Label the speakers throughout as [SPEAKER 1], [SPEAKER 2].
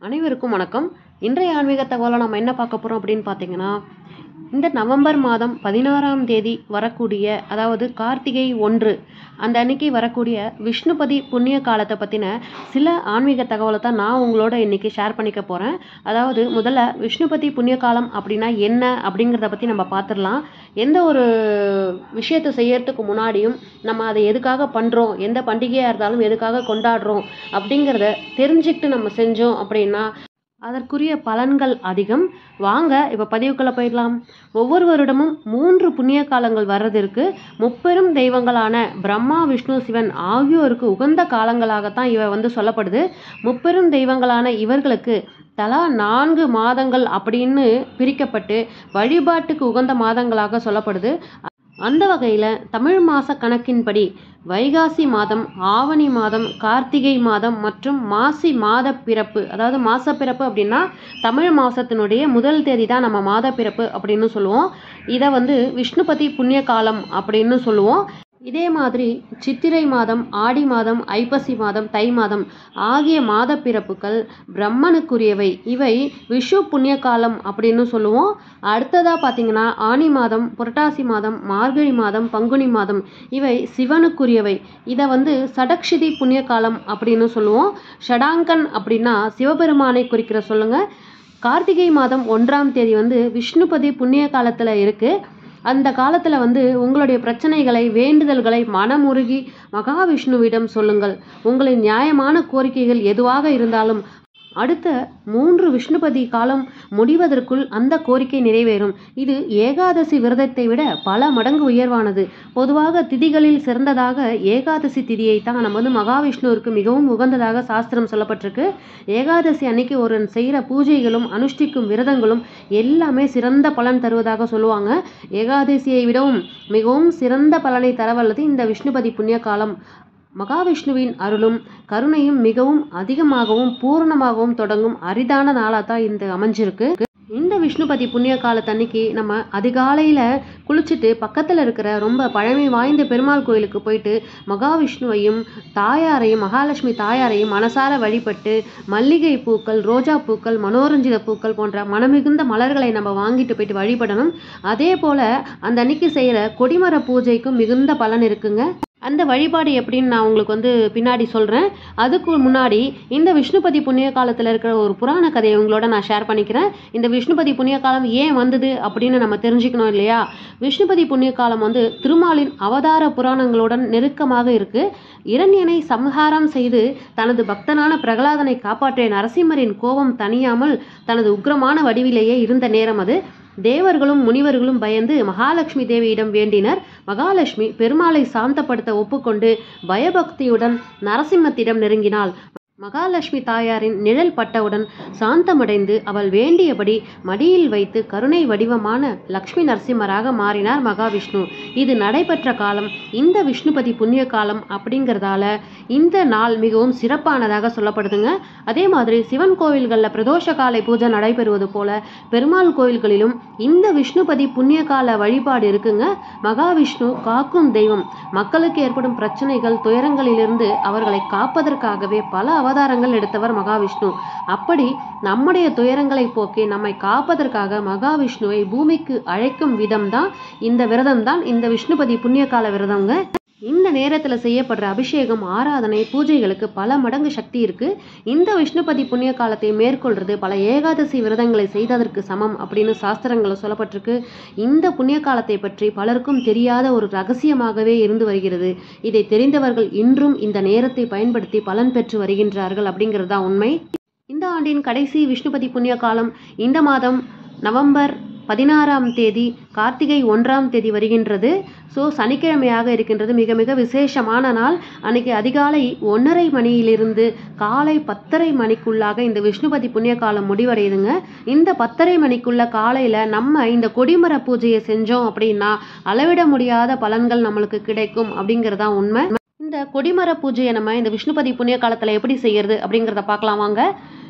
[SPEAKER 1] அனைவருக்கும் வணக்கம். இன்றைய ஆன்மீக தகவலை நம்ம என்ன பார்க்க போகிறோம் அப்படின்னு பார்த்தீங்கன்னா, இந்த நவம்பர் மாதம் 16ஆம் தேதி வரக்கூடிய, அதாவது கார்த்திகை 1 அந்த அன்னைக்கு வரக்கூடிய விஷ்ணுபதி புண்ணிய காலத்தை பற்றின சில ஆன்மீக தகவலை தான் நான் உங்களோட இன்னைக்கு ஷேர் பண்ணிக்க போகிறேன். அதாவது முதல்ல விஷ்ணுபதி புண்ணிய காலம் அப்படின்னா என்ன அப்படிங்கிறத பற்றி நம்ம பார்த்துடலாம். எந்த ஒரு விஷயத்தை செய்யறதுக்கு முன்னாடியும் நம்ம அதை எதுக்காக பண்ணுறோம், எந்த பண்டிகையாக இருந்தாலும் எதுக்காக கொண்டாடுறோம் அப்படிங்கிறத தெரிஞ்சுக்கிட்டு நம்ம செஞ்சோம் அப்படின்னா அதற்குரிய பலன்கள் அதிகம். வாங்க இப்போ பதிவுக்குள்ள போயிடலாம். ஒவ்வொரு வருடமும் 3 புண்ணிய காலங்கள் வர்றதற்கு முப்பெரும் தெய்வங்களான பிரம்மா, விஷ்ணு, சிவன் ஆகியோருக்கு உகந்த காலங்களாகத்தான் இவை சொல்லப்படுது. முப்பெரும் தெய்வங்களான இவர்களுக்கு தலா 4 மாதங்கள் அப்படின்னு பிரிக்கப்பட்டு வழிபாட்டுக்கு உகந்த மாதங்களாக சொல்லப்படுது. அந்த வகையில் தமிழ் மாத கணக்கின்படி வைகாசி மாதம், ஆவணி மாதம், கார்த்திகை மாதம் மற்றும் மாசி மாத பிறப்பு, அதாவது மாச பிறப்பு அப்படின்னா தமிழ் மாதத்தினுடைய முதல் தேதி தான் நம்ம மாத பிறப்பு அப்படின்னு சொல்லுவோம். இதை விஷ்ணுபதி புண்ணிய காலம் அப்படின்னு சொல்லுவோம். இதே மாதிரி சித்திரை மாதம், ஆடி மாதம், ஐப்பசி மாதம், தை மாதம் ஆகிய மாத பிறப்புகள் பிரம்மனுக்குரியவை. இவை விஷு புண்ணிய காலம் அப்படின்னு சொல்லுவோம். அடுத்ததாக பார்த்தீங்கன்னா ஆனி மாதம், புரட்டாசி மாதம், மார்கழி மாதம், பங்குனி மாதம் இவை சிவனுக்குரியவை. இதை சடக்ஷிதி புண்ணிய காலம் அப்படின்னு சொல்லுவோம். ஷடாங்கன் அப்படின்னா சிவபெருமானை குறிக்கிற சொல்லுங்க. கார்த்திகை மாதம் 1ஆம் தேதி விஷ்ணுபதி புண்ணிய காலத்தில் இருக்குது. அந்த காலத்தில் உங்களுடைய பிரச்சனைகளை, வேண்டுதல்களை மனமுருகி மகாவிஷ்ணுவிடம் சொல்லுங்கள். உங்களின் நியாயமான கோரிக்கைகள் எதுவாக இருந்தாலும் அடுத்த 3 விஷ்ணுபதி காலம் முடிவதற்குள் அந்த கோரிக்கை நிறைவேறும். இது ஏகாதசி விரதத்தை விட பல மடங்கு உயர்வானது. பொதுவாக திதிகளில் சிறந்ததாக ஏகாதசி திதியை தான் நம்ம மகாவிஷ்ணுவிற்கு மிகவும் உகந்ததாக சாஸ்திரம் சொல்லப்பட்டிருக்கு. ஏகாதசி அன்னைக்கு ஒரு செய்கிற பூஜைகளும் அனுஷ்டிக்கும் விரதங்களும் எல்லாமே சிறந்த பலன் தருவதாக சொல்லுவாங்க. ஏகாதசியை விடவும் மிகவும் சிறந்த பலனை தரவல்லது இந்த விஷ்ணுபதி புண்ணிய காலம். மகாவிஷ்ணுவின் அருளும் கருணையும் மிகவும் அதிகமாகவும் பூரணமாகவும் தொடங்கும் அரிதான நாளாக தான் இந்த அமைஞ்சிருக்கு. இந்த விஷ்ணுபதி புண்ணிய காலத்தன்னைக்கு நம்ம அதிகாலையில் குளிச்சுட்டு பக்கத்தில் இருக்கிற ரொம்ப பழமை வாய்ந்த பெருமாள் கோயிலுக்கு போயிட்டு மகாவிஷ்ணுவையும் தாயாரையும், மகாலட்சுமி தாயாரையும் மனசார வழிபட்டு மல்லிகை பூக்கள், ரோஜா பூக்கள், மனோரஞ்சித பூக்கள் போன்ற மனமிகுந்த மலர்களை நம்ம வாங்கிட்டு போயிட்டு வழிபடணும். அதே போல் அந்த அன்னைக்கு செய்கிற கொடிமர பூஜைக்கும் மிகுந்த பலன் இருக்குங்க. அந்த வழிபாடு எப்படின்னு நான் உங்களுக்கு பின்னாடி சொல்கிறேன். அதுக்கு முன்னாடி இந்த விஷ்ணுபதி புண்ணிய காலத்தில் இருக்கிற ஒரு புராண கதையை உங்களோட நான் ஷேர் பண்ணிக்கிறேன். இந்த விஷ்ணுபதி புண்ணிய காலம் ஏன் வந்தது அப்படின்னு நம்ம தெரிஞ்சுக்கணும் இல்லையா? விஷ்ணுபதி புண்ணிய காலம் திருமாலின் அவதார புராணங்களுடன் நெருக்கமாக இருக்குது. இரண்யனை சம்ஹாரம் செய்து தனது பக்தனான பிரகலாதனை காப்பாற்றிய நரசிம்மரின் கோபம் தணியாமல் தனது உக்ரமான வடிவிலேயே இருந்த நேரம் அது. தேவர்களும் முனிவர்களும் பயந்து மகாலட்சுமி தேவியிடம் வேண்டினர். மகாலட்சுமி பெருமாளை சாந்தப்படுத்த ஒப்புக்கொண்டு பயபக்தியுடன் நரசிம்மத்திடம் நெருங்கினாள். மகாலட்சுமி தாயாரின் நிழல் பட்டவுடன் சாந்தமடைந்து அவள் வேண்டியபடி மடியில் வைத்து கருணை வடிவமான லக்ஷ்மி நரசிம்மராக மாறினார் மகாவிஷ்ணு. இது நடைபெற்ற காலம் இந்த விஷ்ணுபதி புண்ணிய காலம் அப்படிங்கிறதால இந்த நாள் மிகவும் சிறப்பானதாக சொல்லப்படுதுங்க. அதே மாதிரி சிவன் கோவில்களில் பிரதோஷ காலை பூஜை நடைபெறுவது போல பெருமாள் கோவில்களிலும் இந்த விஷ்ணுபதி புண்ணிய கால வழிபாடு இருக்குங்க. மகாவிஷ்ணு காக்கும் தெய்வம். மக்களுக்கு ஏற்படும் பிரச்சனைகள், துயரங்களிலிருந்து அவர்களை காப்பதற்காகவே பல அவதாரங்கள் எடுத்தவர் மகாவிஷ்ணு. அப்படி நம்முடைய துயரங்களை போக்கி நம்மை காப்பதற்காக மகாவிஷ்ணுவை பூமிக்கு அழைக்கும் விதம் தான் இந்த விரதம் தான் இந்த விஷ்ணுபதி புண்ணிய கால விரதங்க. இந்த நேரத்தில் செய்யப்படுற அபிஷேகம், ஆராதனை, பூஜைகளுக்கு பல மடங்கு சக்தி இருக்கு. இந்த விஷ்ணுபதி புண்ணிய காலத்தை மேற்கொள்றது பல ஏகாதசி விரதங்களை செய்ததற்கு சமம் அப்படின்னு சாஸ்திரங்களை சொல்லப்பட்டிருக்கு. இந்த புண்ணிய காலத்தை பற்றி பலருக்கும் தெரியாத ஒரு ரகசியமாகவே இருந்து வருகிறது. இதை தெரிந்தவர்கள் இன்றும் இந்த நேரத்தை பயன்படுத்தி பலன் பெற்று வருகின்றார்கள் அப்படிங்கிறது தான் உண்மை. இந்த ஆண்டின் கடைசி விஷ்ணுபதி புண்ணிய காலம் இந்த மாதம் நவம்பர் 16ஆம் தேதி கார்த்திகை 1ஆம் தேதி வருகின்றது. ஸோ சனிக்கிழமையாக இருக்கின்றது. மிக மிக விசேஷமான நாள். அன்னைக்கு அதிகாலை 1:30 மணியிலிருந்து காலை 10:30 மணிக்குள்ளாக இந்த விஷ்ணுபதி புண்ணிய காலம் முடிவடையுதுங்க. இந்த 10:30 மணிக்குள்ள காலையில் நம்ம இந்த கொடிமர பூஜையை செஞ்சோம் அப்படின்னா அளவிட முடியாத பலன்கள் நம்மளுக்கு கிடைக்கும் அப்படிங்கிறதா உண்மை. இந்த கொடிமர பூஜையை நம்ம இந்த விஷ்ணுபதி புண்ணிய காலத்தில் எப்படி செய்யறது அப்படிங்கிறத பார்க்கலாம் வாங்க.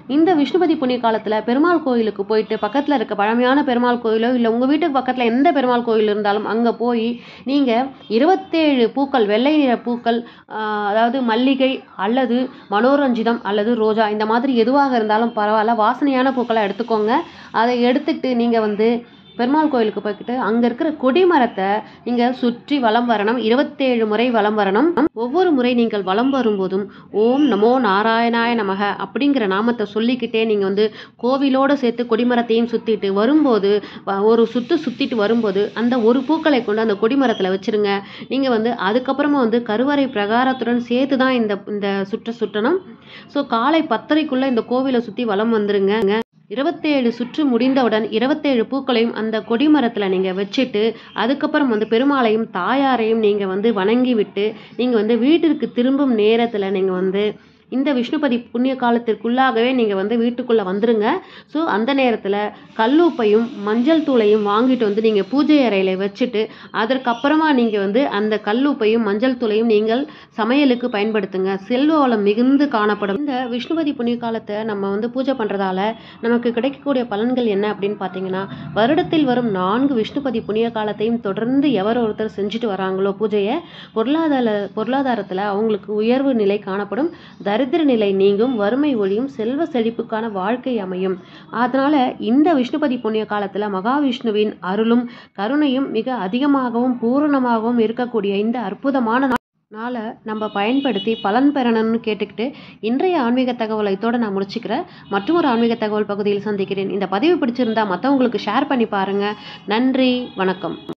[SPEAKER 1] இந்த விஷ்ணுபதி புண்ணிய காலத்தில் பெருமாள் கோயிலுக்கு போயிட்டு பக்கத்தில் இருக்க பழமையான பெருமாள் கோயிலோ இல்லை உங்கள் வீட்டுக்கு பக்கத்தில் எந்த பெருமாள் கோயில் இருந்தாலும் அங்கே போய் நீங்கள் 27 பூக்கள், வெள்ளை நிற பூக்கள், அதாவது மல்லிகை அல்லது மனோரஞ்சிதம் அல்லது ரோஜா, இந்த மாதிரி எதுவாக இருந்தாலும் பரவாயில்ல, வாசனையான பூக்களை எடுத்துக்கோங்க. அதை எடுத்துக்கிட்டு நீங்கள் வந்து பெருமாள் கோயிலுக்கு போய்கிட்டு அங்கே இருக்கிற கொடிமரத்தை நீங்கள் சுற்றி வலம் வரணும். 27 முறை வலம் வரணும். ஒவ்வொரு முறை நீங்கள் வலம் வரும்போதும் ஓம் நமோ நாராயணாய நமக அப்படிங்கிற நாமத்தை சொல்லிக்கிட்டே நீங்கள் வந்து கோவிலோடு சேர்த்து கொடிமரத்தையும் சுற்றிட்டு வரும்போது, ஒரு சுற்றிட்டு வரும்போது அந்த ஒரு பூக்களை கொண்டு அந்த கொடிமரத்தில் வச்சுருங்க. நீங்கள் வந்து அதுக்கப்புறமா வந்து கருவறை பிரகாரத்துடன் சேர்த்து தான் இந்த சுற்றணும். ஸோ காலை 10:30க்குள்ளே இந்த கோவிலை சுற்றி வலம் வந்துருங்க. 27 சுற்று முடிந்தவுடன் 27 பூக்களையும் அந்த கொடிமரத்தில் நீங்கள் வச்சுட்டு அதுக்கப்புறம் வந்து பெருமாளையும் தாயாரையும் நீங்கள் வந்து வணங்கி விட்டு நீங்கள் வந்து வீட்டிற்கு திரும்பும் நேரத்தில் நீங்கள் வந்து இந்த விஷ்ணுபதி புண்ணிய காலத்திற்குள்ளாகவே நீங்கள் வந்து வீட்டுக்குள்ளே வந்துருங்க. ஸோ அந்த நேரத்தில் கல்லுப்பையும் மஞ்சள் தூளையும் வாங்கிட்டு வந்து நீங்கள் பூஜை அறையில் வச்சுட்டு அதற்கப்புறமா நீங்கள் வந்து அந்த கல்லுப்பையும் மஞ்சள் தூளையும் நீங்கள் சமையலுக்கு பயன்படுத்துங்க. செல்வ வளம் மிகுந்து காணப்படும். இந்த விஷ்ணுபதி புண்ணிய காலத்தை நம்ம வந்து பூஜை பண்ணுறதால நமக்கு கிடைக்கக்கூடிய பலன்கள் என்ன அப்படின்னு பார்த்தீங்கன்னா, வருடத்தில் வரும் 4 விஷ்ணுபதி புண்ணிய காலத்தையும் தொடர்ந்து எவர் ஒருத்தர் செஞ்சுட்டு வராங்களோ பூஜையை, பொருளாதாரத்தில் அவங்களுக்கு உயர்வு நிலை காணப்படும், தரித்திர நிலை நீங்கும், வறுமை ஒழியும், செல்வ செழிப்புக்கான வாழ்க்கை அமையும். அதனால இந்த விஷ்ணுபதி புண்ணிய காலத்துல மகாவிஷ்ணுவின் அருளும் கருணையும் மிக அதிகமாகவும் பூரணமாகவும் இருக்கக்கூடிய இந்த அற்புதமான நாளை நம்ம பயன்படுத்தி பலன் பெறணும்னு கேட்டுக்கிட்டு இன்றைய ஆன்மீக தகவலை இதோட நான் முடிச்சுக்கிறேன். மற்றும் ஒரு ஆன்மீக தகவல் பகுதியில் சந்திக்கிறேன். இந்த பதிவு பிடிச்சிருந்தா மற்றவங்களுக்கு ஷேர் பண்ணி பாருங்க. நன்றி, வணக்கம்.